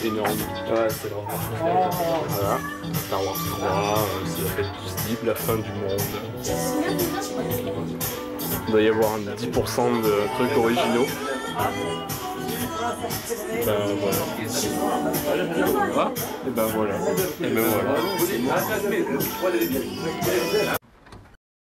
énorme. Ouais, c'est vraiment. Voilà. Star Wars 3, c'est la fête du slip, la fin du monde. Il doit y avoir un 10% de trucs originaux. Ben voilà. Ah, et ben voilà. Et ben voilà.